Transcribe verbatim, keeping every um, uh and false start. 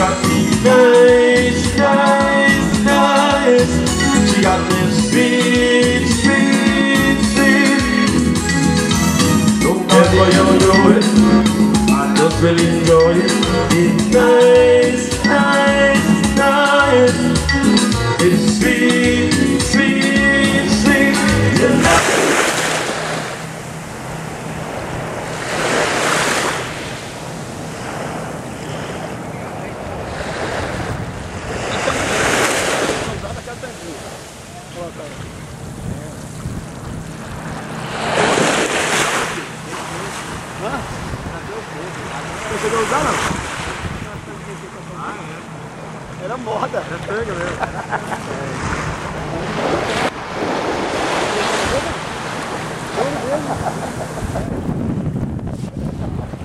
got me nice, nice, nice. She got me sweet, sweet, sweet. Don't ever you do it, I just really enjoy it. It's nice, nice, nice. It's sweet, sweet, sweet. Yeah. Você chegou a usar, não? Era moda. Era pega mesmo. É.